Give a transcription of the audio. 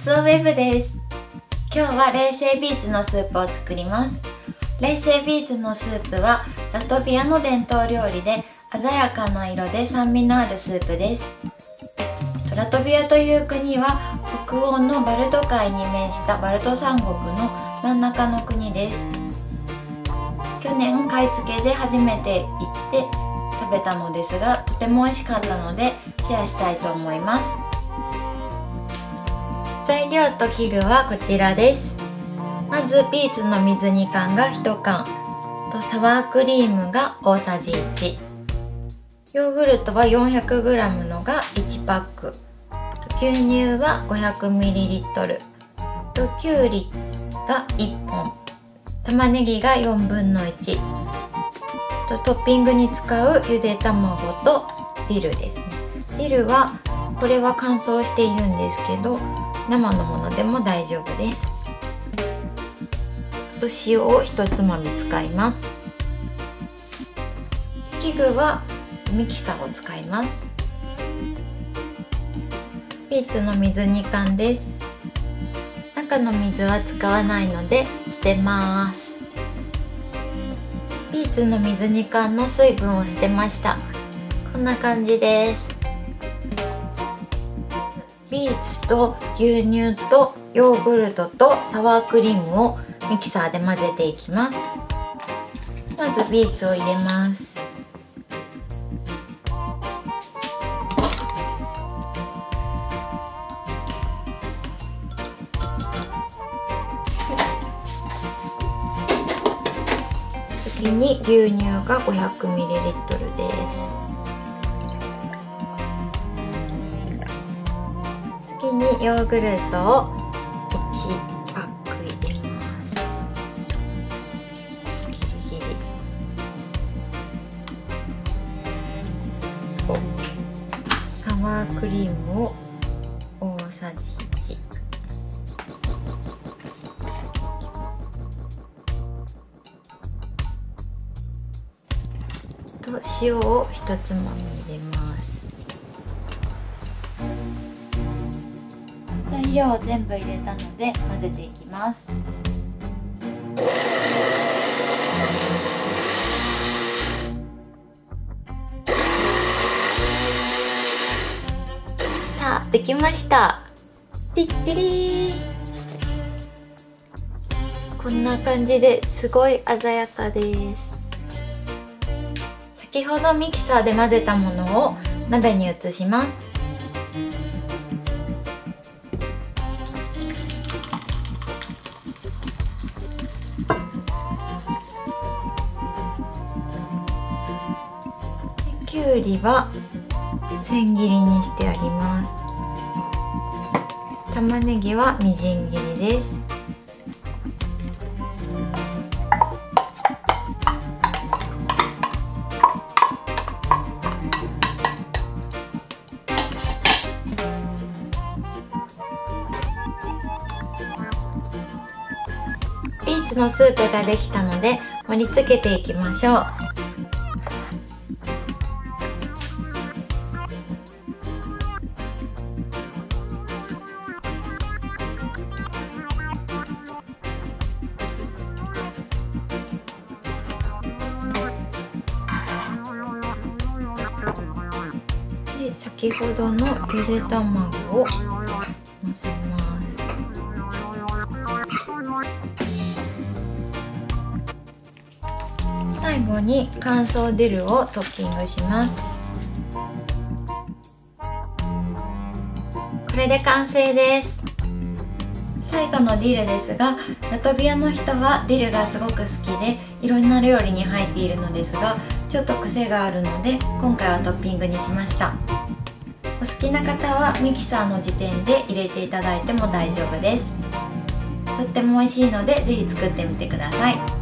つおウェブです。今日は冷製ビーツのスープを作ります。冷製ビーツのスープはラトビアの伝統料理で鮮やかな色で酸味のあるスープです。ラトビアという国は北欧のバルト海に面したバルト三国の真ん中の国です。去年買い付けで初めて行って食べたのですが、とても美味しかったのでシェアしたいと思います。材料と器具はこちらです。まずビーツの水煮缶が1缶とサワークリームが大さじ1、ヨーグルトは 400g のが1パック、牛乳は 500ml ときゅうりが1本、玉ねぎが1/4とトッピングに使うゆで卵とディルですね。ディルはこれは乾燥しているんですけど生のものでも大丈夫です。あと塩を1つまみ使います。器具はミキサーを使います。ビーツの水煮缶です。中の水は使わないので捨てます。ビーツの水煮缶の水分を捨てました。こんな感じです。ビーツと牛乳とヨーグルトとサワークリームをミキサーで混ぜていきます。まずビーツを入れます。次に牛乳が 500ml です。次にヨーグルトを1パック入れます。ギリギリとサワークリームを大さじ1、と塩を1つまみ入れます。材料を全部入れたので混ぜていきます。さあできました。ティッティリー、こんな感じですごい鮮やかです。先ほどミキサーで混ぜたものを鍋に移します。きゅうりは千切りにしてあります。玉ねぎはみじん切りです。ビーツのスープができたので盛り付けていきましょう。で、先ほどのゆで卵をのせます。最後に乾燥ディルをトッピングします。これで完成です。最後のディルですが、ラトビアの人はディルがすごく好きでいろんな料理に入っているのですが、ちょっと癖があるので今回はトッピングにしました。お好きな方はミキサーの時点で入れていただいても大丈夫です。とっても美味しいのでぜひ作ってみてください。